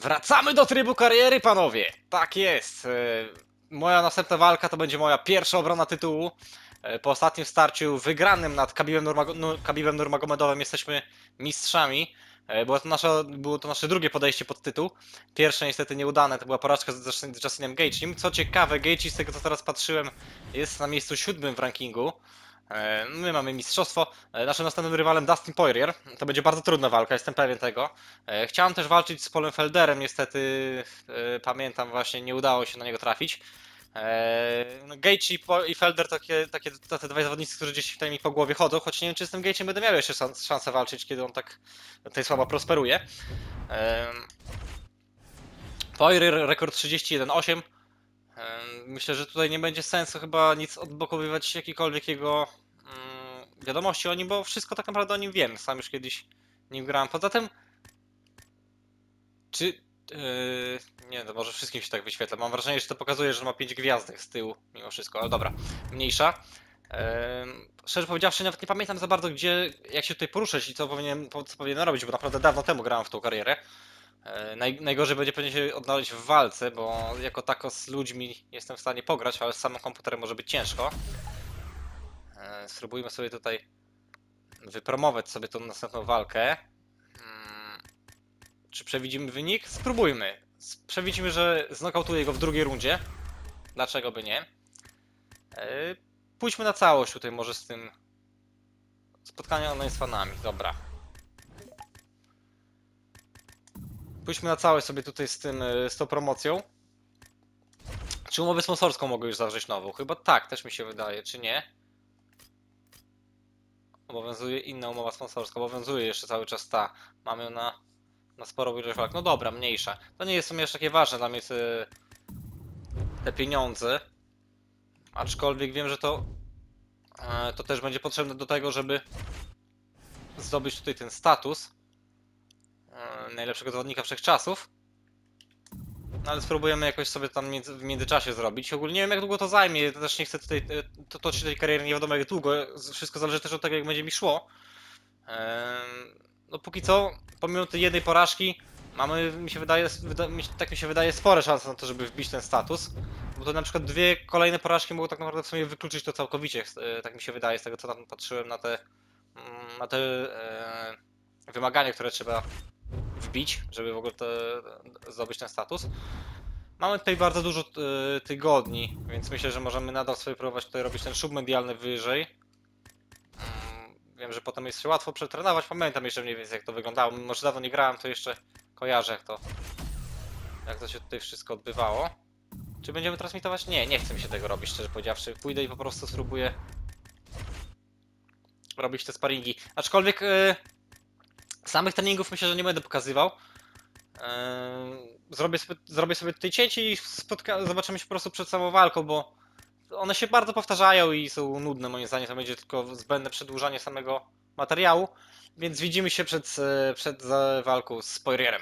Wracamy do trybu kariery, panowie! Tak jest. Moja następna walka to będzie moja pierwsza obrona tytułu. Po ostatnim starciu wygranym nad Khabibem Nurmagomedowem jesteśmy mistrzami. Było to nasze drugie podejście pod tytuł. Pierwsze niestety nieudane, to była porażka z Justinem Gaethjem. Co ciekawe, Gaethje, z tego co teraz patrzyłem, jest na miejscu 7 w rankingu. My mamy mistrzostwo. Naszym następnym rywalem Dustin Poirier. To będzie bardzo trudna walka, jestem pewien tego. Chciałem też walczyć z Polem Felderem, niestety pamiętam właśnie, nie udało się na niego trafić. No, Gaethje i Felder to te dwaj zawodnicy, którzy gdzieś tutaj mi po głowie chodzą, choć nie wiem, czy z tym Gaethjem będę miał jeszcze szansę walczyć, kiedy on tak tutaj słabo prosperuje. Poirier rekord 31-8. Myślę, że tutaj nie będzie sensu chyba nic odblokowywać jakikolwiek jego wiadomości o nim, bo wszystko tak naprawdę o nim wiem. Sam już kiedyś nim grałem. Poza tym, czy... nie, to może wszystkim się tak wyświetla. Mam wrażenie, że to pokazuje, że ma 5 gwiazdek z tyłu mimo wszystko, ale dobra, mniejsza. Szczerze powiedziawszy, nawet nie pamiętam za bardzo, jak się tutaj poruszać i co powinienem robić, bo naprawdę dawno temu grałem w tą karierę. Najgorzej będzie pewnie się odnaleźć w walce, bo jako tako z ludźmi jestem w stanie pograć, ale z samym komputerem może być ciężko. Spróbujmy sobie tutaj wypromować sobie tą następną walkę. Czy przewidzimy wynik? Spróbujmy. Przewidzimy, że znokautuję go w drugiej rundzie. Dlaczego by nie? Pójdźmy na całość tutaj może z tym spotkaniem online z fanami. Dobra. Pójdźmy na całość sobie tutaj z tą promocją. Czy umowę sponsorską mogę już zawrzeć nową? Chyba tak, też mi się wydaje, czy nie? Obowiązuje inna umowa sponsorska, obowiązuje jeszcze cały czas ta. Mamy ją na sporo ilość walk. No dobra, mniejsza. To nie jest w sumie jeszcze takie ważne dla mnie te pieniądze. Aczkolwiek wiem, że to też będzie potrzebne do tego, żeby zdobyć tutaj ten status najlepszego zawodnika wszechczasów. No ale spróbujemy jakoś sobie tam w międzyczasie zrobić. Ogólnie nie wiem, jak długo to zajmie. Też nie chcę tutaj toczyć tej kariery nie wiadomo jak długo. Wszystko zależy też od tego, jak będzie mi szło. No póki co, pomimo tej jednej porażki, mamy, tak mi się wydaje, spore szanse na to, żeby wbić ten status. Bo to na przykład dwie kolejne porażki mogą tak naprawdę w sumie wykluczyć to całkowicie. Tak mi się wydaje, z tego co tam patrzyłem na te wymagania, które trzeba wbić, żeby w ogóle zdobyć ten status. Mamy tutaj bardzo dużo tygodni, więc myślę, że możemy nadal sobie próbować tutaj robić ten szub medialny wyżej. Wiem, że potem jest się łatwo przetrenować, pamiętam jeszcze mniej więcej jak to wyglądało. Mimo że dawno nie grałem, to jeszcze kojarzę jak to się tutaj wszystko odbywało. Czy będziemy transmitować? Nie, nie chcę mi się tego robić, szczerze powiedziawszy. Pójdę i po prostu spróbuję robić te sparingi. Aczkolwiek samych treningów myślę, że nie będę pokazywał. Zrobię sobie tutaj cięcie i zobaczymy się po prostu przed samą walką, bo one się bardzo powtarzają i są nudne moim zdaniem, to będzie tylko zbędne przedłużanie samego materiału, więc widzimy się przed walką z Poirierem.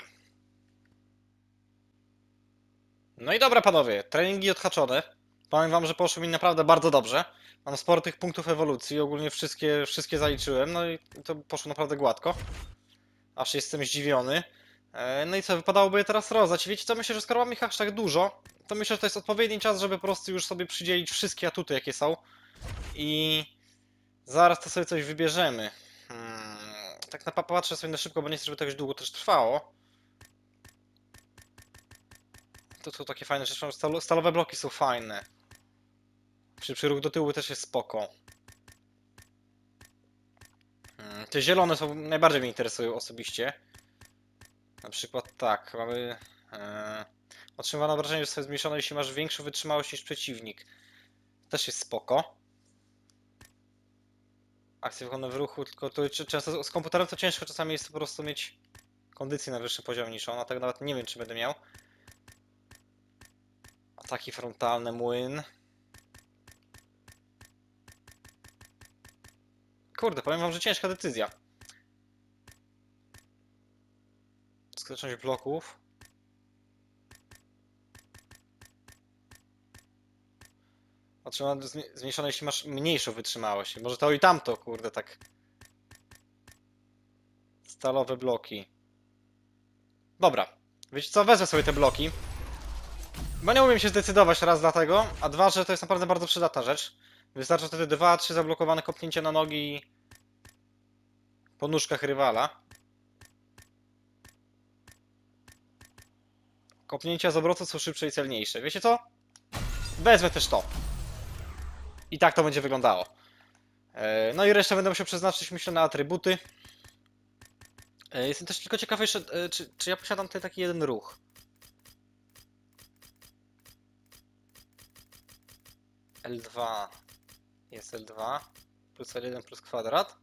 No i dobra panowie, treningi odhaczone. Powiem wam, że poszło mi naprawdę bardzo dobrze. Mam sporo tych punktów ewolucji, ogólnie wszystkie zaliczyłem, no i to poszło naprawdę gładko. Aż jestem zdziwiony. No i co, wypadałoby je teraz rozdać. Wiecie co, myślę, że skoro mam ich aż tak dużo, to myślę, że to jest odpowiedni czas, żeby po prostu już sobie przydzielić wszystkie atuty, jakie są. I zaraz to sobie coś wybierzemy. Tak na patrzę sobie na szybko, bo nie chcę, żeby to jakoś długo też trwało. To są takie fajne rzeczy, stalowe bloki są fajne. Przy ruch do tyłu też jest spoko. Te zielone są najbardziej mnie interesują osobiście. Na przykład tak, mamy... Otrzymywano wrażenie, że sobie zmniejszone, jeśli masz większą wytrzymałość niż przeciwnik. Też jest spoko. Akcje wykonane w ruchu, tylko to często z komputerem to ciężko czasami jest po prostu mieć kondycję na wyższym poziomie niż on, a tak nawet nie wiem, czy będę miał. Ataki frontalne, młyn. Kurde, powiem wam, że ciężka decyzja. Skuteczność bloków. Otrzymano zmniejszone, jeśli masz mniejszą wytrzymałość. Może to i tamto, kurde, tak. Stalowe bloki. Dobra. Wiecie co, wezmę sobie te bloki. Bo nie umiem się zdecydować raz dlatego, a dwa, że to jest naprawdę bardzo przydatna rzecz. Wystarczy wtedy 2-3 zablokowane kopnięcia na nogi po nóżkach rywala. Kopnięcia z obrotu są szybsze i celniejsze. Wiecie co? Wezmę też to. I tak to będzie wyglądało. No i resztę będę musiał przeznaczyć, myślę, na atrybuty. Jestem też tylko ciekawy jeszcze, czy ja posiadam tutaj taki jeden ruch. L2 jest L2 plus L1 plus kwadrat.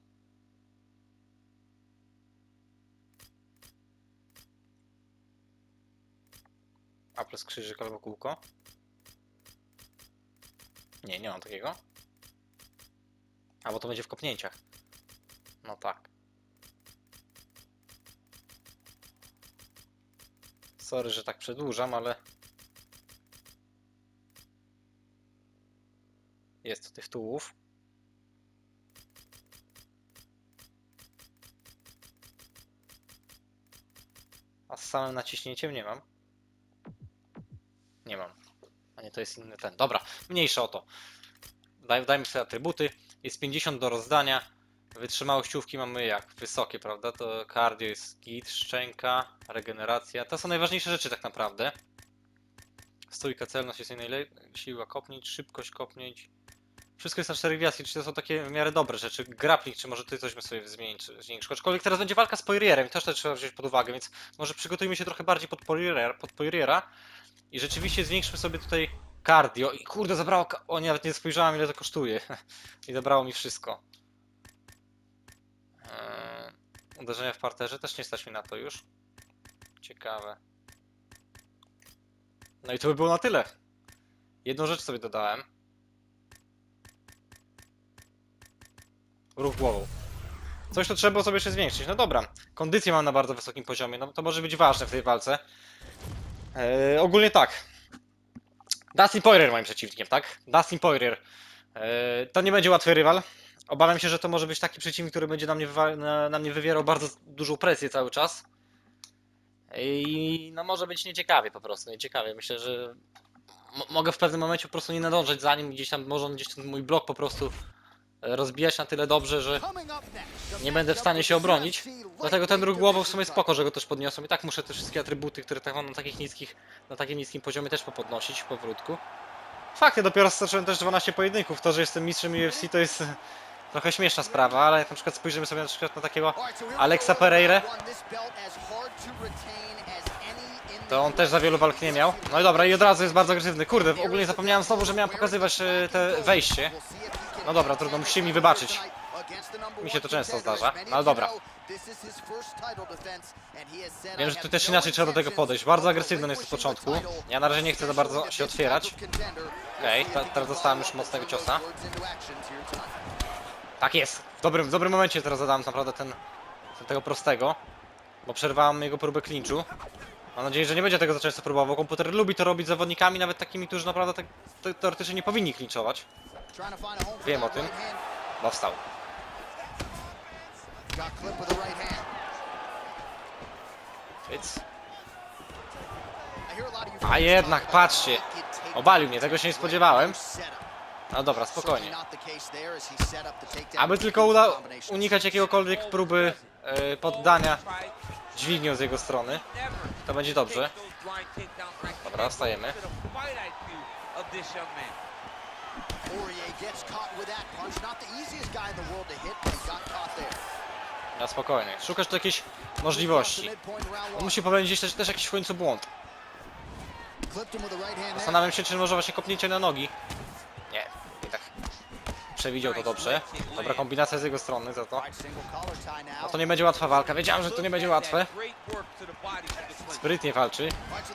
A plus krzyżyk albo kółko. Nie mam takiego. A bo to będzie w kopnięciach. No tak. Sorry, że tak przedłużam, ale jest tu tych tułów. A z samym naciśnięciem nie mam. Nie mam. A nie, to jest inny ten. Dobra, mniejsza o to. Dajmy sobie atrybuty. Jest 50 do rozdania. Wytrzymałościówki mamy jak? Wysokie, prawda? To cardio jest git, szczęka, regeneracja. To są najważniejsze rzeczy tak naprawdę. Stójka, celność jest najlepiej. Siła kopnięć, szybkość kopnięć. Wszystko jest na 4 gwiazdki, czy to są takie w miarę dobre rzeczy. Grappling, czy może tutaj coś my sobie zmienić, czy zwiększyć. Aczkolwiek teraz będzie walka z Poirierem i też to trzeba wziąć pod uwagę, więc może przygotujmy się trochę bardziej pod Poiriera. I rzeczywiście zwiększmy sobie tutaj cardio. I kurde, zabrało... O, nawet nie spojrzałem, ile to kosztuje. I zabrało mi wszystko. Uderzenia w parterze też nie stać mi na to już. Ciekawe. No i to by było na tyle. Jedną rzecz sobie dodałem. Ruch głową. Coś to trzeba było sobie jeszcze zwiększyć. No dobra. Kondycję mam na bardzo wysokim poziomie. No to może być ważne w tej walce. Ogólnie tak. Dustin Poirier moim przeciwnikiem, tak? Dustin Poirier. To nie będzie łatwy rywal. Obawiam się, że to może być taki przeciwnik, który będzie na mnie wywierał bardzo dużą presję cały czas. I no może być nieciekawie po prostu, nieciekawie. Myślę, że mogę w pewnym momencie po prostu nie nadążać za nim, gdzieś tam może on gdzieś ten mój blok po prostu rozbijać na tyle dobrze, że nie będę w stanie się obronić. Dlatego ten ruch głową w sumie spoko, że go też podniosłem. I tak muszę te wszystkie atrybuty, które tak mam na takim niskim poziomie też popodnosić powrótku. Fakt, ja dopiero zacząłem też 12 pojedynków. To, że jestem mistrzem UFC to jest trochę śmieszna sprawa, ale jak na przykład spojrzymy sobie na takiego Alexa Pereira, to on też za wielu walk nie miał. No i dobra, i od razu jest bardzo agresywny. Kurde, ogólnie zapomniałem znowu, że miałem pokazywać te wejście. No dobra, trudno, musicie mi wybaczyć. Mi się to często zdarza, no ale dobra. Wiem, że tu też inaczej trzeba do tego podejść. Bardzo agresywny on jest od początku. Ja na razie nie chcę za bardzo się otwierać. Okej, teraz dostałem już mocnego ciosa. Tak jest! W dobrym momencie teraz zadałem naprawdę tego prostego. Bo przerwałem jego próbę clinchu. Mam nadzieję, że nie będzie tego za często próbował. Komputer lubi to robić z zawodnikami, nawet takimi, którzy naprawdę teoretycznie nie powinni clinchować. Wiem o tym. Bo wstał. A jednak, patrzcie. Obalił mnie, tego się nie spodziewałem. No dobra, spokojnie. Aby tylko unikać jakiegokolwiek próby poddania dźwignią z jego strony. To będzie dobrze. Dobra, wstajemy. No spokojnie, szukasz tu jakiejś możliwości. On musi popełnić też jakiś w końcu błąd. Zastanawiam się, czy może właśnie kopnięcie na nogi. Nie, i tak przewidział to dobrze. Dobra kombinacja z jego strony za to. No to nie będzie łatwa walka, wiedziałem, że to nie będzie łatwe. Sprytnie walczy.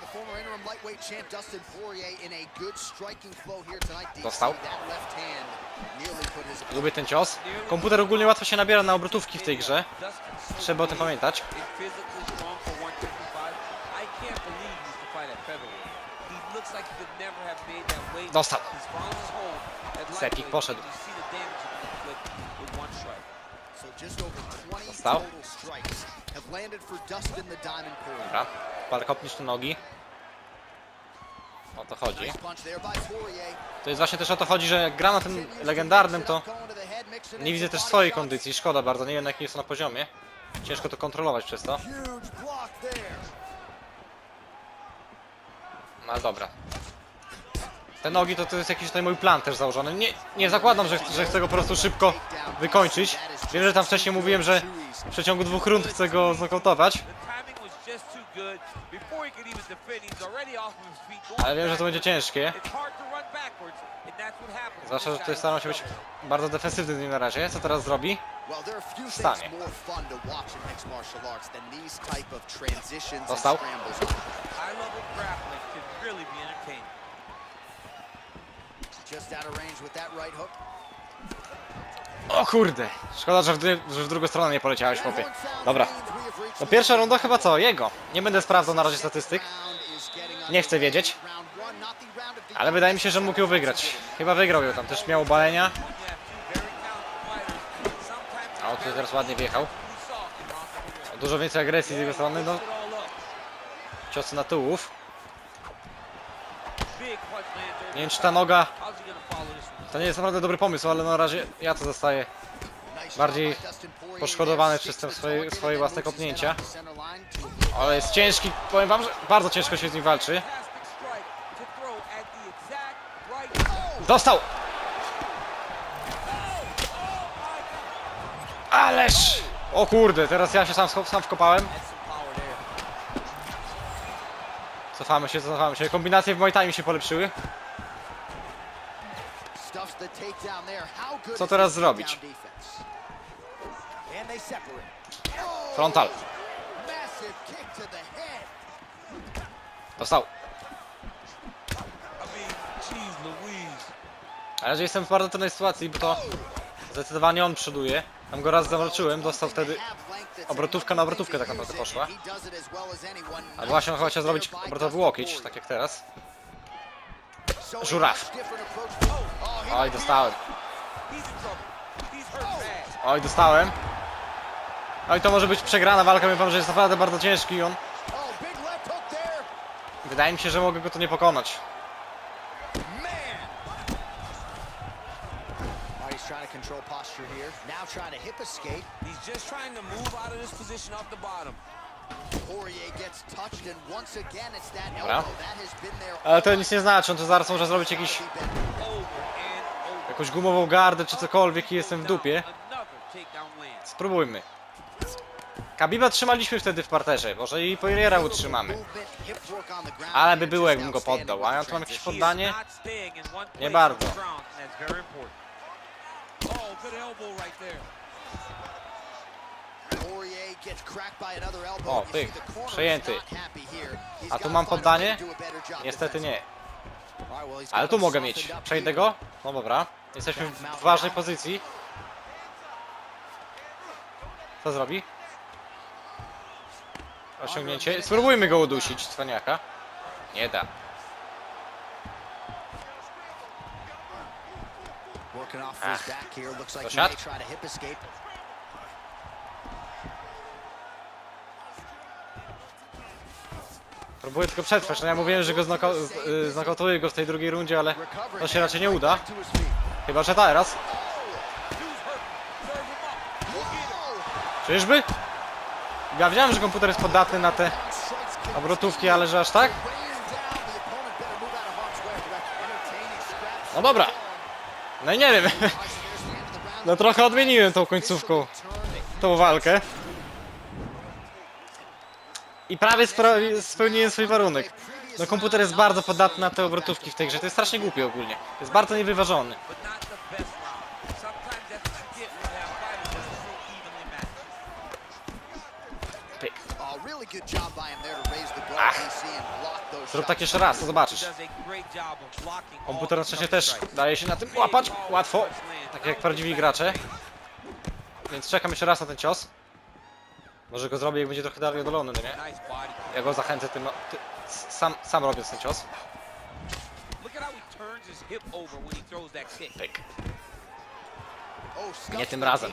Dostał. Lubię ten cios. Komputer ogólnie łatwo się nabiera na obrotówki w tej grze. Trzeba o tym pamiętać. Dostał. Sepik poszedł. Dostał. Dobra, parę kopnisz tu nogi. O to chodzi. To jest właśnie też o to chodzi, że jak gra na tym legendarnym, to nie widzę też swojej kondycji. Szkoda bardzo, nie wiem na jakim jest na poziomie. Ciężko to kontrolować przez to. No dobra. Te nogi to jest jakiś tutaj mój plan też założony. Nie zakładam, że chcę go po prostu szybko wykończyć. Wiem, że tam wcześniej mówiłem, że w przeciągu 2 rund chcę go znokautować. Ale wiem, że to będzie ciężkie. Zwłaszcza, że tutaj staram się być bardzo defensywny w nim na razie. Co teraz zrobi? Wstanie. Dostał. O kurde! Szkoda, że w drugą stronę nie poleciałeś, chłopie. Dobra. No pierwsza runda chyba co? Jego. Nie będę sprawdzał na razie statystyk. Nie chcę wiedzieć. Ale wydaje mi się, że mógł ją wygrać. Chyba wygrał ją, tam też miał obalenia. O, tu teraz ładnie wjechał. Dużo więcej agresji z jego strony, no. Ciosy na tułów. Nie wiem, czy ta noga... To nie jest naprawdę dobry pomysł, ale na razie ja to zostaję bardziej poszkodowany przez te swoje własne kopnięcia. Ale jest ciężki, powiem wam, że bardzo ciężko się z nim walczy. Dostał! Ależ! O kurde, teraz ja się sam wkopałem. Cofamy się. Kombinacje w Muay Thai mi się polepszyły. Co teraz zrobić? Frontal. Dostał. Ale że jestem w bardzo trudnej sytuacji, bo to zdecydowanie on przoduje. Tam go raz zawalczyłem, dostał wtedy obrotówka na obrotówkę tak naprawdę poszła. A właśnie on chyba chciał zrobić obrotowy łokieć, tak jak teraz. Żuraw. Oj, dostałem. Oj, dostałem. Oj, to może być przegrana walka, wiem wam, że jest naprawdę bardzo ciężki on. Wydaje mi się, że mogę go tu nie pokonać. Dobra. Ale to nic nie znaczy, on to zaraz może zrobić jakąś gumową gardę czy cokolwiek i jestem w dupie. Spróbujmy. Khabiba trzymaliśmy wtedy w parterze, może i Poiriera utrzymamy. Ale by było, jakbym go poddał. A ja tu mam jakieś poddanie? Nie bardzo. O, pyk, przejęty. A tu mam poddanie? Niestety nie. Ale tu mogę mieć. Przejdę go? No dobra. Jesteśmy w ważnej pozycji. Co zrobi? Osiągnięcie. Spróbujmy go udusić, cwaniaka. Nie da. Dosiadł? Próbuję tylko przetrwać. No ja mówiłem, że go znokautuję go w tej drugiej rundzie, ale to się raczej nie uda. Chyba, że teraz. Czyżby? Ja wiedziałem, że komputer jest podatny na te obrotówki, ale że aż tak? No dobra. No i nie wiem. No trochę odmieniłem tą końcówką tą walkę. I prawie spełniłem swój warunek. No komputer jest bardzo podatny na te obrotówki w tej grze. To jest strasznie głupie ogólnie. To jest bardzo niewyważony. Pyk. Ach. Zrób tak jeszcze raz, to zobaczysz. Komputer na szczęście też daje się na tym łapać łatwo. Tak jak prawdziwi gracze. Więc czekam jeszcze raz na ten cios. Może go zrobię, jak będzie trochę dalej oddalony, no nie? Ja go zachęcę tym... Sam robię ten cios. Pyk. Nie tym razem.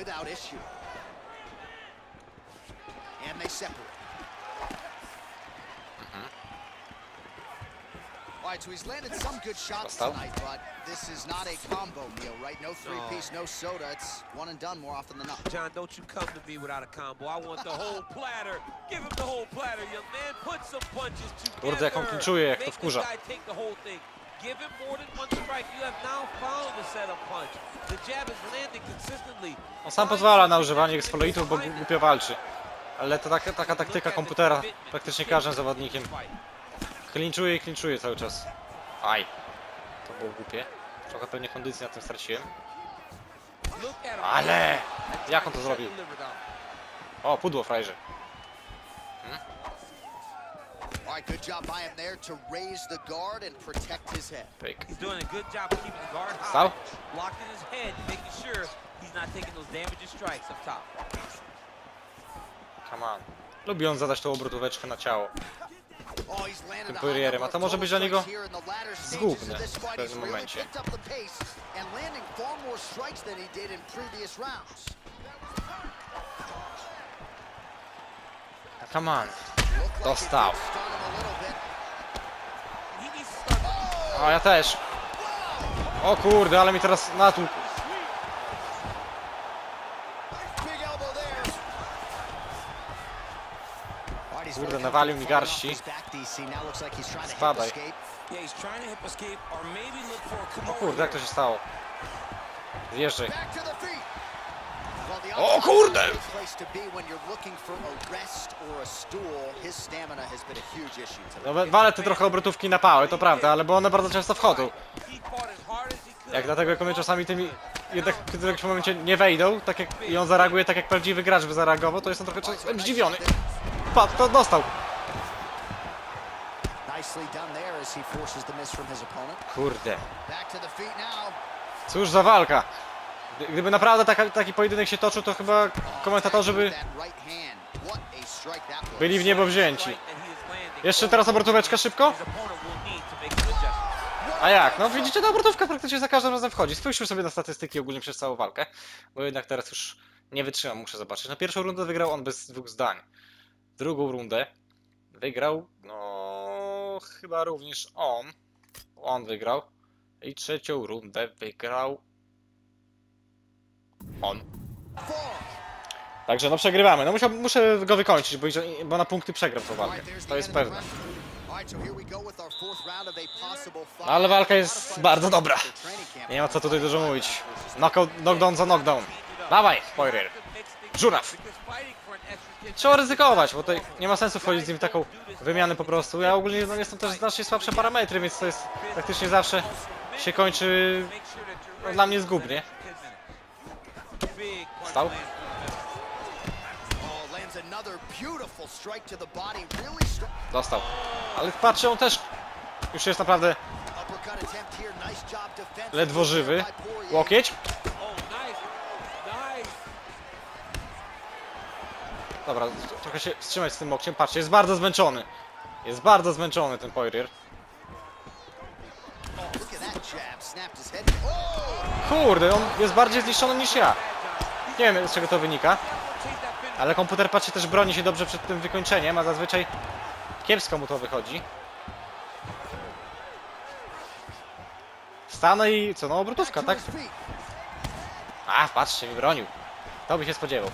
Alright, so he's landed some good shots tonight, but this is not a combo meal, right? No three-piece, no soda. It's one and done more often than not. John, don't you come to me without a combo. I want the whole platter. Give him the whole platter, young man. Put some punches together. Kurde, jak on klinczuje, jak to wkurza. Take the whole thing. Give him more than one strike. You have now found the setup punch. The jab is landing consistently. On sam pozwala na używanie exploitów, bo głupio walczy. Ale to taka taktyka komputera praktycznie każdym zawodnikiem. Klinczuje i klinczuje cały czas. Aj. To było głupie. Trochę pewnie kondycji na tym straciłem. Ale! Jak on to zrobił? O, pudło, frajerze. Pyk. Stał? Come on. Lubi on zadać tą obrotóweczkę na ciało. Tym Poirierem, a to może być dla niego zgubne w pewnym momencie. Come on. Dostał. O, ja też. O kurde, ale mi teraz natłukł. Kurde, nawalił mi garści. Spadaj. O kurde, jak to się stało? Zjeżdżaj. O kurde! No, walę te trochę obrotówki na pałę, to prawda, ale bo one bardzo często wchodzą. Jak dlatego, jak one czasami tymi jednak w którymś momencie nie wejdą, tak jak, i on zareaguje tak jak prawdziwy gracz by zareagował, to jestem trochę czasem zdziwiony. Patrz, to dostał. Kurde. Cóż za walka. Gdyby naprawdę taki pojedynek się toczył, to chyba komentatorzy by byli w niebo wzięci. Jeszcze teraz obrotóweczka szybko? A jak? No widzicie, ta obrotówka praktycznie za każdym razem wchodzi. Spójrzmy sobie na statystyki ogólnie przez całą walkę, bo jednak teraz już nie wytrzymam, muszę zobaczyć. Na pierwszą rundę wygrał on bez dwóch zdań. Drugą rundę wygrał, no chyba również on. On wygrał. I trzecią rundę wygrał on. Także no przegrywamy. No muszę go wykończyć, bo na punkty przegram tą walkę. To jest pewne. No, ale walka jest bardzo dobra. Nie ma co tutaj dużo mówić. Knockdown za knockdown. Dawaj, Poirier. Żuraw. Trzeba ryzykować, bo tutaj nie ma sensu wchodzić z nim w taką wymianę po prostu. Ja ogólnie no, jestem też znacznie słabsze parametry, więc to jest praktycznie zawsze się kończy no, dla mnie zgubnie. Stał. Dostał. Ale patrzę, on też już jest naprawdę ledwo żywy. Łokieć. Dobra, trochę się wstrzymać z tym łokciem. Patrzcie, jest bardzo zmęczony. Jest bardzo zmęczony ten Poirier. Kurde, on jest bardziej zniszczony niż ja. Nie wiem, z czego to wynika. Ale komputer, patrzcie, też broni się dobrze przed tym wykończeniem, a zazwyczaj kiepsko mu to wychodzi. Stanę i co, no obrotówka, tak? A, patrzcie, mi bronił. To by się spodziewał.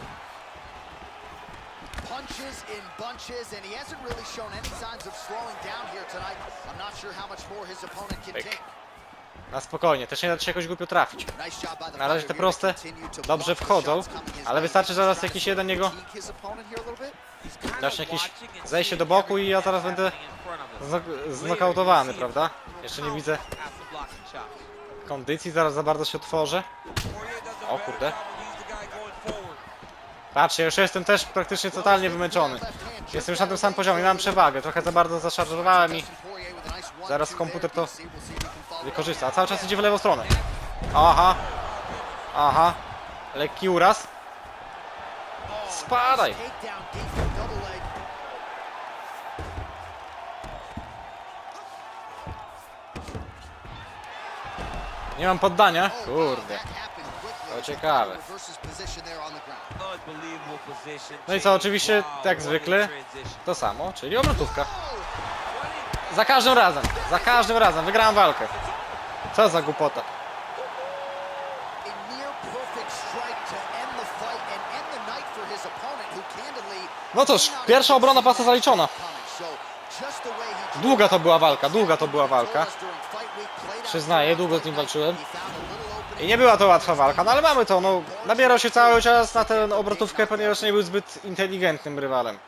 Pyk. Na spokojnie, też nie da się jakoś głupio trafić. Na razie te proste dobrze wchodzą, ale wystarczy zaraz jakiś jeden jego zacznie jakieś zejście do boku i ja zaraz będę znokautowany, prawda? Jeszcze nie widzę kondycji, zaraz za bardzo się otworzę. O kurde. Patrzcie, już jestem też praktycznie totalnie wymęczony. Jestem już na tym samym poziomie, mam przewagę. Trochę za bardzo zaszarżowałem i zaraz komputer to wykorzysta. A cały czas idzie w lewą stronę. Aha. Aha. Lekki uraz. Spadaj. Nie mam poddania. Kurde. To ciekawe. Reverses position there on the ground. Unbelievable position. No i co, oczywiście, jak zwykle, to samo, czyli obrotówka. Za każdym razem wygrałem walkę. Co za głupota. A near perfect strike to end the fight and end the night for his opponent, who candidly No cóż, pierwsza obrona pasa zaliczona. So just the way he Długa to była walka. Przyznaję, długo z nim walczyłem. I nie była to łatwa walka, no ale mamy to, no. Nabierał się cały czas na tę obrotówkę, ponieważ nie był zbyt inteligentnym rywalem.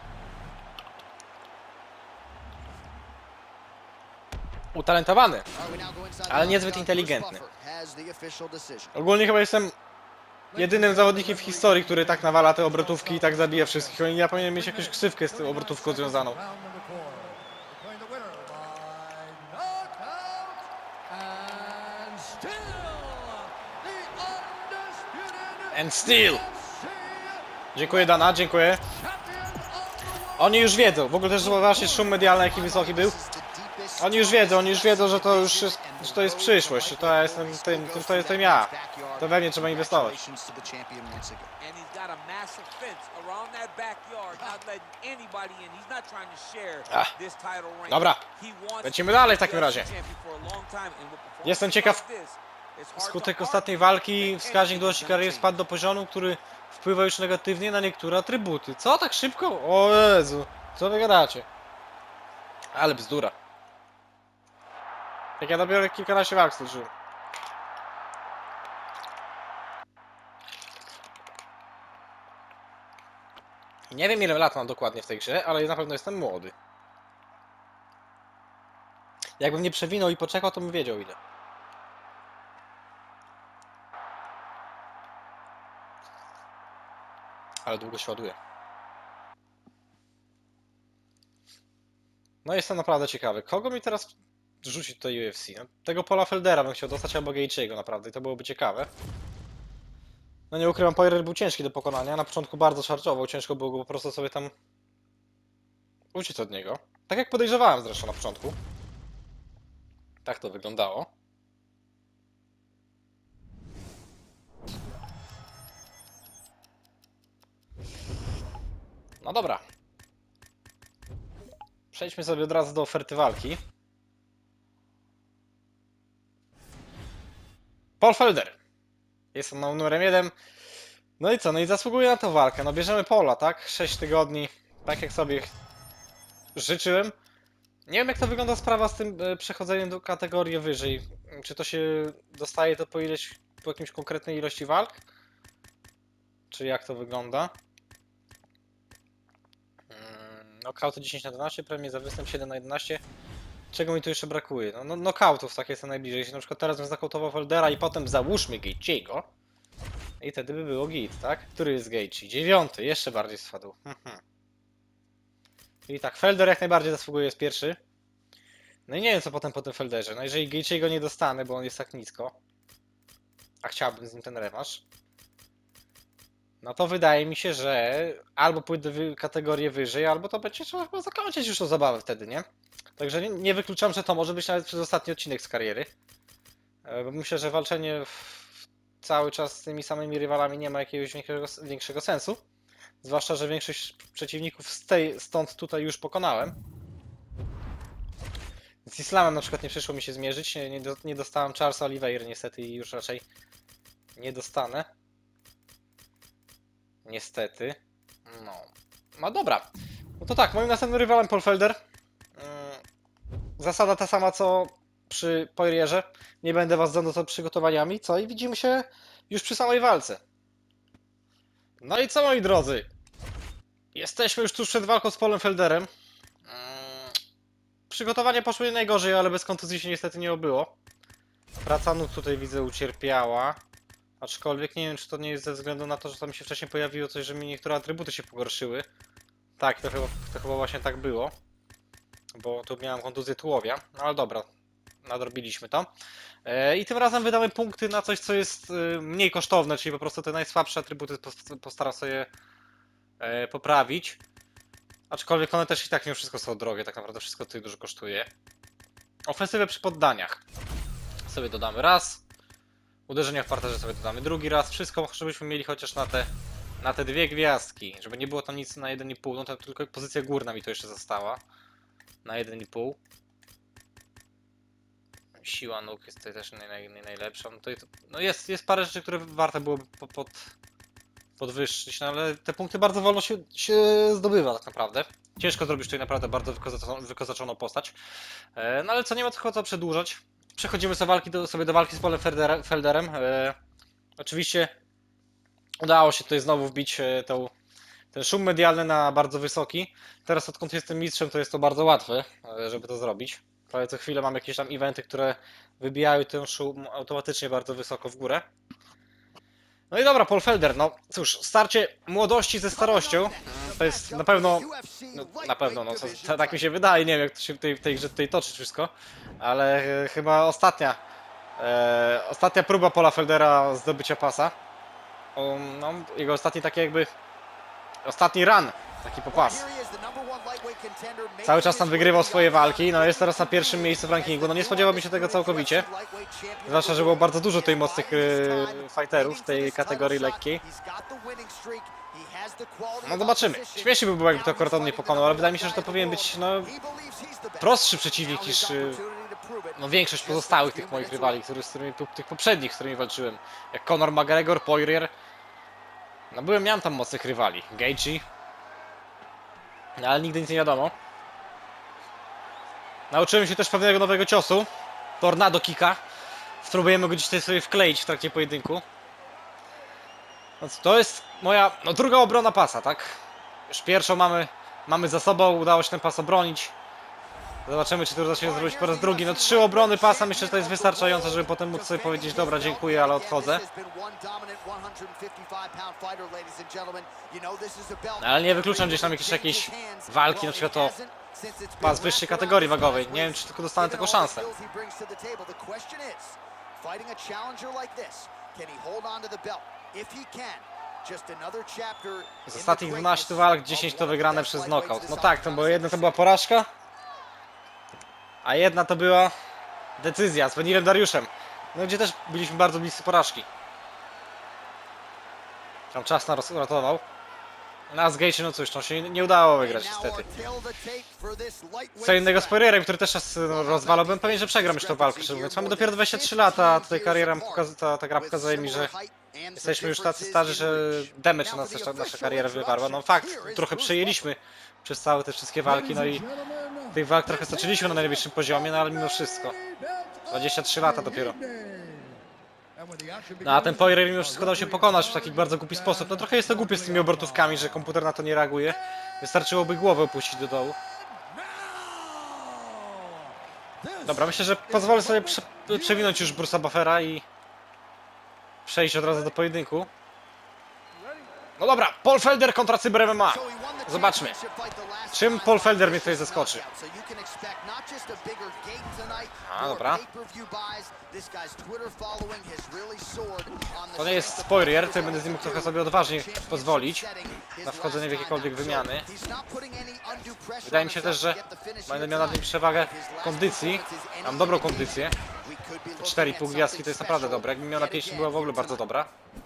Utalentowany, ale niezbyt inteligentny. Ogólnie chyba jestem jedynym zawodnikiem w historii, który tak nawala te obrotówki i tak zabija wszystkich. Ja powinienem mieć jakąś ksywkę z tą obrotówką związaną. And still. Dziękuję, Dana, dziękuję. Oni już wiedzą, w ogóle też zobaczcie szum medialny jaki wysoki był. Oni już wiedzą, że to już jest, że to jest przyszłość, że to ja jestem tym to jestem ja. To we mnie trzeba inwestować. Dobra, lecimy dalej w takim razie. Jestem ciekaw. Skutek ostatniej walki wskaźnik długości kariery spadł do poziomu, który wpływa już negatywnie na niektóre atrybuty. Co? Tak szybko? O Jezu, co wy gadacie? Ale bzdura. Jak ja dobiorę kilkanaście walk stoczyłem. Nie wiem ile lat mam dokładnie w tej grze, ale na pewno jestem młody. Jakbym nie przewinął i poczekał, to bym wiedział ile. Ale długo się ładuje. No jestem naprawdę ciekawy. Kogo mi teraz rzucić tutaj UFC? No, tego Paula Feldera bym chciał dostać, albo Gaethje'ego naprawdę i to byłoby ciekawe. No nie ukrywam, Poirier był ciężki do pokonania. Na początku bardzo szarczował, ciężko było go po prostu sobie tam uciec od niego. Tak jak podejrzewałem zresztą na początku. Tak to wyglądało. No dobra. Przejdźmy sobie od razu do oferty walki. Paul Felder. Jest on numerem 1. No i co? No i zasługuje na tę walkę. No bierzemy Paula, tak? 6 tygodni. Tak jak sobie życzyłem. Nie wiem jak to wygląda sprawa z tym przechodzeniem do kategorii wyżej. Czy to się dostaje to po jakimś konkretnej ilości walk? Czy jak to wygląda? Knockouty 10/12, premie za występ 7/11. Czego mi tu jeszcze brakuje? No knockoutów tak jest najbliżej. Jeśli na przykład teraz bym znokautował Feldera i potem załóżmy Gaethje'ego. I wtedy by było git, tak? Który jest Gaethje? 9, jeszcze bardziej spadł. I tak, Felder jak najbardziej zasługuje, jest pierwszy. No i nie wiem co potem po tym Felderze. No jeżeli Gaethje'ego nie dostanę, bo on jest tak nisko, a chciałbym z nim ten rewanż, no to wydaje mi się, że albo pójdę w kategorię wyżej, albo to będzie trzeba chyba zakończyć już tą zabawę wtedy, nie? Także nie wykluczam, że to może być nawet przez ostatni odcinek z kariery. Bo myślę, że walczenie cały czas z tymi samymi rywalami nie ma jakiegoś większego sensu. Zwłaszcza, że większość przeciwników stąd tutaj już pokonałem. Z Islamem na przykład nie przyszło mi się zmierzyć. Nie dostałem Charlesa Oliveira niestety i już raczej nie dostanę. Niestety. No dobra. No to tak, moim następnym rywalem Paul Felder. Zasada ta sama co przy Poirierze. Nie będę was zanudzał przygotowaniami. Co? I widzimy się już przy samej walce. No i co moi drodzy? Jesteśmy już tuż przed walką z Paulem Felderem. Przygotowania poszły nie najgorzej, ale bez kontuzji się niestety nie obyło. Praca nóg tutaj widzę ucierpiała. Aczkolwiek nie wiem, czy to nie jest ze względu na to, że tam się wcześniej pojawiło coś, że mi niektóre atrybuty się pogorszyły. Tak, to chyba właśnie tak było. Bo tu miałem kontuzję tułowia. No ale dobra, nadrobiliśmy to. I tym razem wydamy punkty na coś, co jest mniej kosztowne, czyli po prostu te najsłabsze atrybuty postaram sobie poprawić. Aczkolwiek one też i tak nie wszystko są drogie, tak naprawdę wszystko tutaj dużo kosztuje. Ofensywę przy poddaniach sobie dodamy raz. Uderzenia w parterze sobie dodamy drugi raz. Wszystko, żebyśmy mieli chociaż na te 2 gwiazdki. Żeby nie było to nic na 1,5. No to tylko pozycja górna mi to jeszcze została. Na 1,5. Siła nóg jest tutaj też nie najlepsza. No jest parę rzeczy, które warto byłoby podwyższyć, no ale te punkty bardzo wolno się zdobywa tak naprawdę. Ciężko zrobić tutaj naprawdę bardzo wykozaczoną postać. No ale co, nie ma co przedłużać. Przechodzimy sobie do walki z Polem Felderem. Oczywiście udało się tutaj znowu wbić ten szum medialny na bardzo wysoki. Teraz odkąd jestem mistrzem, to jest to bardzo łatwe, żeby to zrobić. Prawie co chwilę mam jakieś tam eventy, które wybijają ten szum automatycznie bardzo wysoko w górę. No i dobra, Paul Felder, no cóż, starcie młodości ze starością, to jest na pewno, tak mi się wydaje, nie wiem jak to się w tej grze tutaj toczy wszystko, ale chyba ostatnia próba Paula Feldera zdobycia pasa, no, jego ostatni run, taki po pas. Cały czas tam wygrywał swoje walki, no jest teraz na pierwszym miejscu w rankingu, no nie spodziewałbym się tego całkowicie. Zwłaszcza, że było bardzo dużo tutaj mocnych fighterów w tej kategorii lekkiej. No zobaczymy. Śmiesznie by było, jakby to akurat on nie pokonał, ale wydaje mi się, że to powinien być no, prostszy przeciwnik niż no, większość pozostałych tych moich rywali, tych poprzednich, z którymi walczyłem. Jak Conor McGregor, Poirier. No miałem tam mocnych rywali. Gaethje. Ale nigdy nic nie wiadomo. Nauczyłem się też pewnego nowego ciosu. Tornado Kicka. Spróbujemy go dzisiaj sobie wkleić w trakcie pojedynku. No, to jest moja druga obrona pasa, tak? Już pierwszą mamy za sobą, udało się ten pas obronić. Zobaczymy, czy to uda się zrobić po raz drugi. No 3 obrony pasa, myślę, że to jest wystarczające, żeby potem móc sobie powiedzieć, dobra, dziękuję, ale odchodzę. Ale nie wykluczam gdzieś tam jakieś walki, na przykład o pas wyższej kategorii wagowej. Nie wiem, czy tylko dostanę taką szansę. Z ostatnich 12 walk 10 to wygrane przez knockout. No tak, jedna to była porażka, a jedna to była decyzja z Benilem Dariuszem. No gdzie też byliśmy bardzo bliscy porażki. Tam czas nas uratował. Na Gaethje, no cóż, to się nie udało wygrać niestety. Co innego z Poirierem, który też czas rozwalał. Byłem pewien, że przegram już tę walkę, szczerze mówiąc. Mamy dopiero 23 lata, a tutaj ta gra pokazuje mi, że jesteśmy już tacy starzy, że damage nasza kariera wywarła. No fakt, trochę przejęliśmy przez całe te wszystkie walki, no i tych walk trochę stoczyliśmy na najwyższym poziomie, no ale mimo wszystko. 23 lata dopiero. No a ten Poirier mimo wszystko dał się pokonać w taki bardzo głupi sposób. No trochę jest to głupie z tymi obrotówkami, że komputer na to nie reaguje. Wystarczyłoby głowę opuścić do dołu. Dobra, myślę, że pozwolę sobie przewinąć już Bruce'a Buffera i przejść od razu do pojedynku. No dobra, Paul Felder kontra Cyber MMA. Zobaczmy, czym Paul Felder mnie tutaj zaskoczy. A, dobra. To nie jest Poirier, to będę z nim mógł trochę sobie odważnie pozwolić na wchodzenie w jakiekolwiek wymiany. Wydaje mi się też, że będę miał nad nim przewagę kondycji. Mam dobrą kondycję. 4,5 gwiazdki to jest naprawdę dobre. Jakbym miał na 5, była w ogóle bardzo dobra.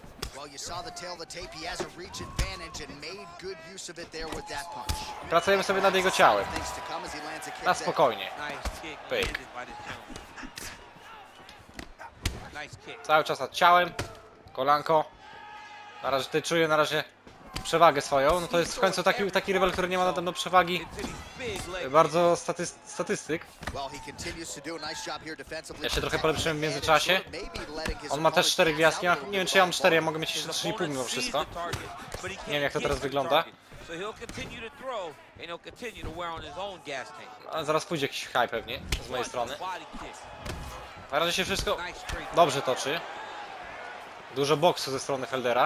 Pracujemy sobie nad jego ciałem. Na spokojnie. Pyk. Cały czas nad ciałem. Kolanko. Na razie tutaj czuję przewagę swoją. No to jest w końcu taki rywal, który nie ma nade mną przewagi. Bardzo statystyk. Ja się trochę polepszyłem w międzyczasie. On ma też 4 gwiazdki. Nie wiem, czy ja mam 4, ja mogę mieć jeszcze 3,5 mimo wszystko. Nie wiem, jak to teraz wygląda. Ale zaraz pójdzie jakiś high pewnie z mojej strony. Na razie się wszystko dobrze toczy. Dużo boksu ze strony Feldera.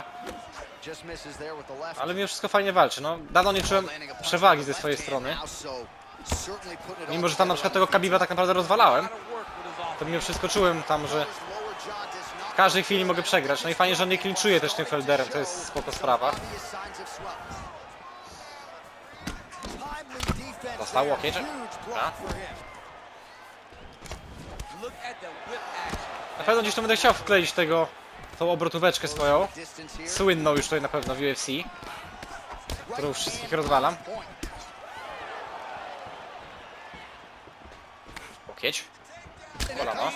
Ale mimo wszystko fajnie walczy. No, dawno nie czułem przewagi ze swojej strony. Mimo, że tam na przykład tego Khabiba tak naprawdę rozwalałem, to mimo wszystko czułem tam, że w każdej chwili mogę przegrać. No i fajnie, że on nie clinchuje też tym Felderem, to jest spoko sprawa. Dostał łokieć. Look at the whip action. Na pewno gdzieś tu będę chciał wkleić tą obrotóweczkę swoją. Słynną już tutaj na pewno w UFC. Którą wszystkich rozwalam. Łokieć. Kolano.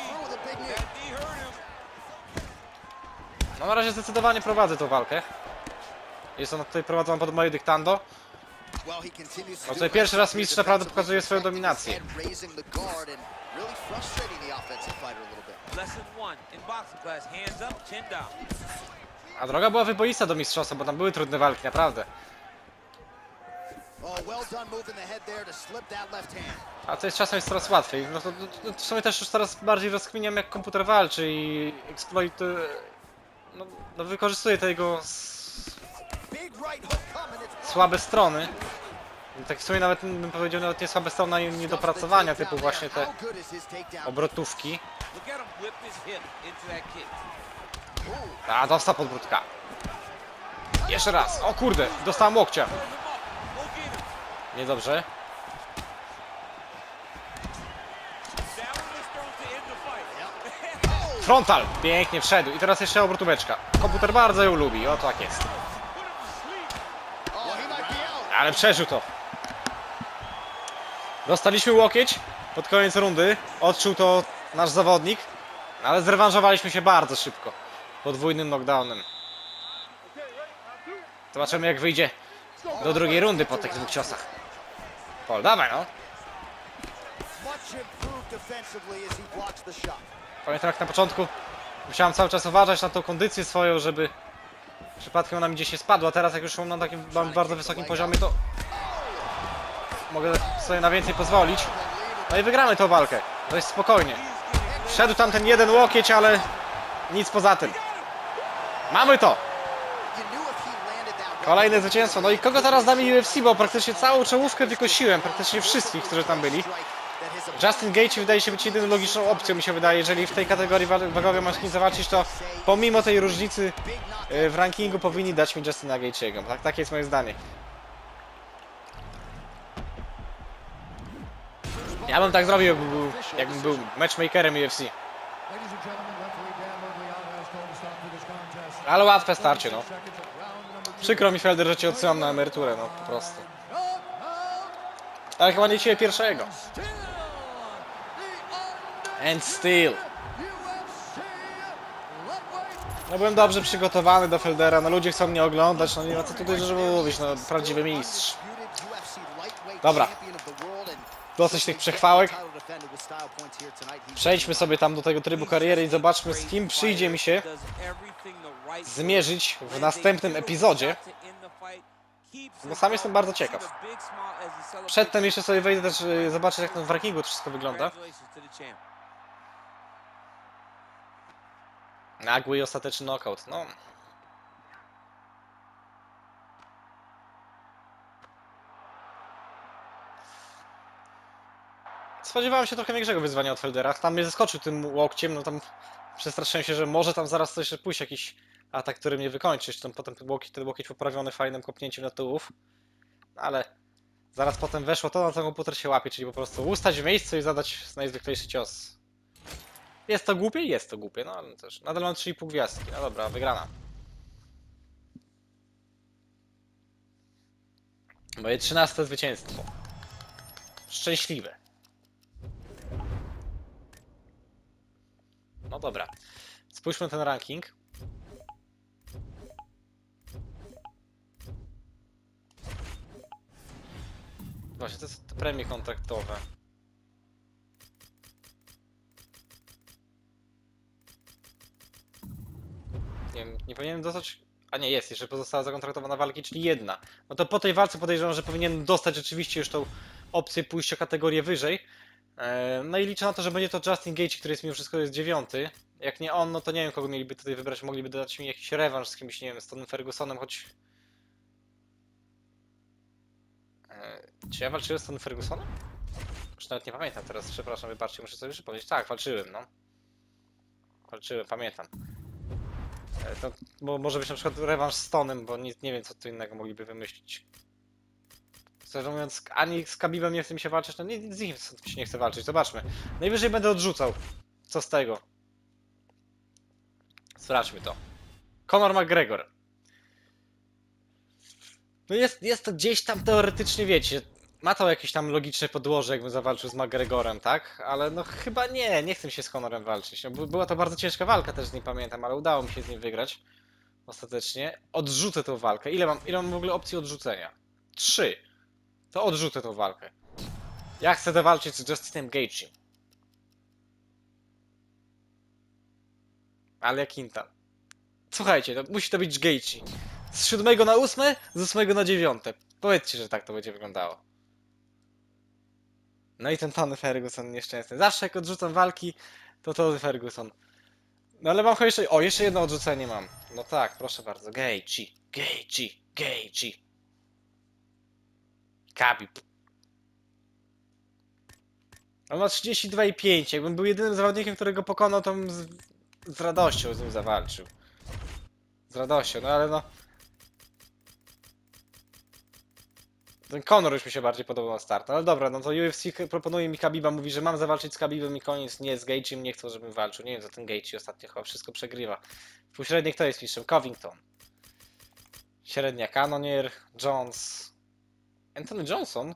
No na razie zdecydowanie prowadzę tą walkę. Jest ona tutaj prowadzona pod moje dyktando. No tutaj pierwszy raz mistrz naprawdę pokazuje swoją dominację. Lesson 1 in boxing class, hands up, chin down. A droga była wyboista do mistrzostwa, bo tam były trudne walki, naprawdę. A to jest czasem jest coraz łatwiej. No to w sumie też już coraz bardziej rozkminiam, jak komputer walczy i no wykorzystuje te jego słabe strony. Tak w sumie nawet bym powiedział, nawet nie słabe strony, a niedopracowania, typu właśnie te obrotówki. Look at him whip his hip into that kick. A, dostał podbródka. Jeszcze raz. O kurde, dostałem łokcia. Go get him. Niedobrze. That one was thrown to end the fight. Frontal. Pięknie wszedł. I teraz jeszcze obrotóweczka. Komputer bardzo ją lubi. O, tak jest. Ale przeżył to. Dostaliśmy łokieć pod koniec rundy. Odczuł to nasz zawodnik. Ale zrewanżowaliśmy się bardzo szybko. Podwójnym knockdownem. Zobaczymy, jak wyjdzie do drugiej rundy po tych dwóch ciosach. Paul, dawaj no. Pamiętam, jak na początku musiałem cały czas uważać na tą kondycję swoją, żeby przypadkiem ona mi gdzieś nie spadła. Teraz jak już mam na takim bardzo wysokim poziomie, to mogę sobie na więcej pozwolić. No i wygramy tą walkę. To jest spokojnie. Wszedł tam ten jeden łokieć, ale nic poza tym. Mamy to! Kolejne zwycięstwo. No i kogo teraz da mi UFC, bo praktycznie całą czołówkę wykosiłem. Praktycznie wszystkich, którzy tam byli. Justin Gaethje wydaje się być jedyną logiczną opcją, mi się wydaje. Jeżeli w tej kategorii wagowej mam z kim zawalczyć, to pomimo tej różnicy w rankingu powinni dać mi Justina Gaethjego. Takie jest moje zdanie. Ja bym tak zrobił, jakbym był matchmakerem UFC. Ale łatwe starcie, no. Przykro mi, Felder, że cię odsyłam na emeryturę, no po prostu. Ale chyba nie ciebie pierwszego. And still. No byłem dobrze przygotowany do Feldera, no ludzie chcą mnie oglądać, no nie ma co tutaj dużo mówić, no prawdziwy mistrz. Dobra. Dosyć tych przechwałek. Przejdźmy sobie tam do tego trybu kariery i zobaczmy, z kim przyjdzie mi się zmierzyć w następnym epizodzie. Bo sam jestem bardzo ciekaw. Przedtem jeszcze sobie wejdę też zobaczyć, jak to w rankingu to wszystko wygląda. Nagły i ostateczny knockout, no. Spodziewałem się trochę większego wyzwania od Feldera. Tam mnie zaskoczył tym łokciem, no tam przestraszyłem się, że może tam zaraz coś pójść, jakiś atak, który mnie wykończy. Tam potem ten łokieć poprawiony fajnym kopnięciem na tułów. Ale zaraz potem weszło to, na co komputer się łapie, czyli po prostu ustać w miejscu i zadać najzwyklejszy cios. Jest to głupie? Jest to głupie, no ale też. Nadal mam 3,5 gwiazdki. No dobra, wygrana. Moje 13. zwycięstwo. Szczęśliwe. No dobra. Spójrzmy na ten ranking. Właśnie, to są te premie kontraktowe. Nie wiem, nie powinienem dostać... A nie, jest, jeszcze pozostała zakontraktowana walki, czyli jedna. No to po tej walce podejrzewam, że powinienem dostać rzeczywiście już tą opcję pójścia kategorię wyżej. No i liczę na to, że będzie to Justin Gaethje, który jest mimo wszystko jest 9. Jak nie on, no to nie wiem, kogo mieliby tutaj wybrać. Mogliby dać mi jakiś rewanż z kimś, nie wiem, z Tonym Fergusonem, choć... Czy ja walczyłem z Tonym Fergusonem? Już nawet nie pamiętam teraz, przepraszam, wybaczcie, muszę sobie przypomnieć. Tak, walczyłem, no. Walczyłem, pamiętam. To bo może być na przykład rewanż z Tonem, bo nie wiem, co tu innego mogliby wymyślić. Szczerze mówiąc, ani z Khabibem nie chce mi się walczyć, no z nikim się nie chce walczyć, zobaczmy. Najwyżej będę odrzucał co z tego? Sprawdźmy to. Conor McGregor. No jest to gdzieś tam teoretycznie, wiecie, ma to jakieś tam logiczne podłoże, jakbym zawalczył z McGregorem, tak? Ale no chyba nie chcę się z Conorem walczyć. No, była to bardzo ciężka walka, też nie pamiętam, ale udało mi się z nim wygrać. Ostatecznie. Odrzucę tą walkę. Ile mam w ogóle opcji odrzucenia? 3. To odrzucę tą walkę. Ja chcę zawalczyć z Justinem Gaethje. Ale jak Intan. Słuchajcie, no, musi to być Gaethje. Z 7 na 8, z 8 na 9. Powiedzcie, że tak to będzie wyglądało. No i ten Tony Ferguson nieszczęsny. Zawsze jak odrzucam walki, to Tony Ferguson. No ale mam chyba jeszcze... O, jeszcze jedno odrzucenie mam. No tak, proszę bardzo. Gaethje. Khabib. On ma 32,5. Jakbym był jedynym zawodnikiem, którego pokonał, to bym z radością z nim zawalczył. Z radością, no ale no... Ten Conor już mi się bardziej podobał na start, ale dobra, no to UFC proponuje mi Khabiba, mówi, że mam zawalczyć z Khabibem i koniec, nie z Gaethjem, nie chcą, żebym walczył. Nie wiem, co ten Gaethje ostatnio chyba wszystko przegrywa. W półśredniej kto jest mistrzem? Covington. Średnia Cannonier, Jones. Anthony Johnson?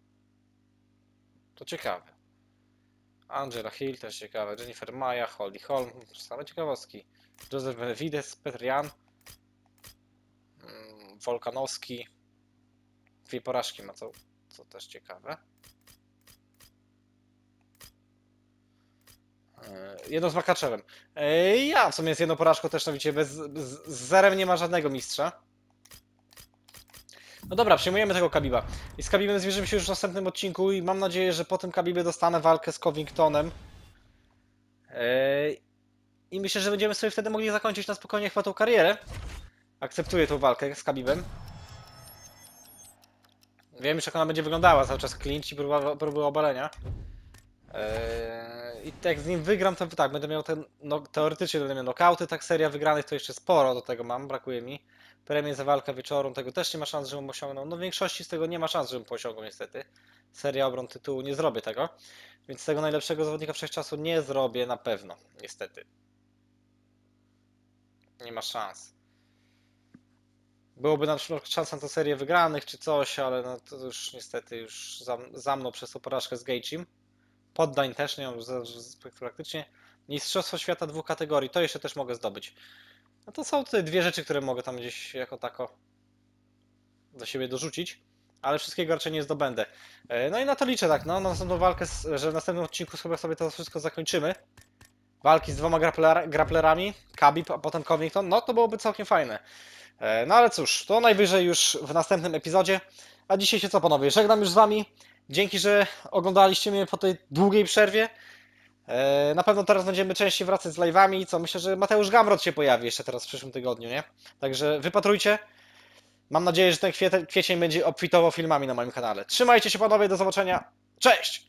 To ciekawe. Angela Hill też ciekawe, Jennifer Maya, Holly Holm, same ciekawostki. Joseph Benavides, Petr Jan. Volkanowski. 2 porażki ma, co też ciekawe. Jedno z Makaczewem. Ja w sumie z jedną porażką też, no widzicie, z zerem nie ma żadnego mistrza. No dobra, przyjmujemy tego Khabiba. I z Khabibem zmierzymy się już w następnym odcinku i mam nadzieję, że po tym Khabibie dostanę walkę z Covingtonem. I myślę, że będziemy sobie wtedy mogli zakończyć na spokojnie chyba tą karierę. Akceptuję tą walkę z Khabibem. Wiem już jak ona będzie wyglądała, cały czas clinch i próba obalenia. I jak z nim wygram, to tak, będę miał no, teoretycznie będę miał knockouty, tak seria wygranych to jeszcze sporo do tego mam, brakuje mi. Premię za walkę wieczoru, tego też nie ma szans, żebym osiągnął. No w większości z tego nie ma szans, żebym osiągnął niestety. Seria obron tytułu, nie zrobię tego. Więc tego najlepszego zawodnika wszechczasu nie zrobię na pewno, niestety. Nie ma szans. Byłoby na przykład szansa na tę serię wygranych czy coś, ale no to już niestety już za mną przez tą porażkę z Gaethjem. Poddań też nie mam praktycznie. Mistrzostwo świata 2 kategorii, to jeszcze też mogę zdobyć. No to są te 2 rzeczy, które mogę tam gdzieś jako tako do siebie dorzucić, ale wszystkiego raczej nie zdobędę. No i na to liczę tak, no, na następną walkę, że w następnym odcinku sobie to wszystko zakończymy. Walki z 2 grapplerami, Khabib, a potem Covington, no to byłoby całkiem fajne. No ale cóż, to najwyżej już w następnym epizodzie. A dzisiaj się co panowie, żegnam już z wami. Dzięki, że oglądaliście mnie po tej długiej przerwie. Na pewno teraz będziemy częściej wracać z live'ami, co myślę, że Mateusz Gamrot się pojawi jeszcze teraz w przyszłym tygodniu, nie? Także wypatrujcie. Mam nadzieję, że ten kwiecień będzie obfitował filmami na moim kanale. Trzymajcie się panowie, do zobaczenia. Cześć!